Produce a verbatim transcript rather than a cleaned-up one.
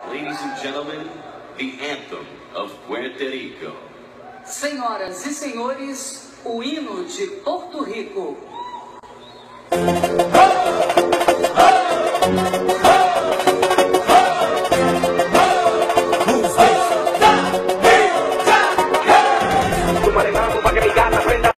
Ladies and gentlemen, the anthem of Puerto Rico. Senhoras e senhores, o hino de Porto Rico.